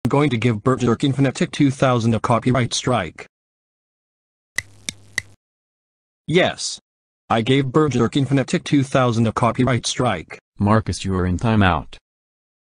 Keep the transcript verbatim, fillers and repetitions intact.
going to give BurgerKingFanatic two thousand a copyright strike. Yes. I gave BurgerKingFanatic two thousand a copyright strike. Marcus, you are in timeout.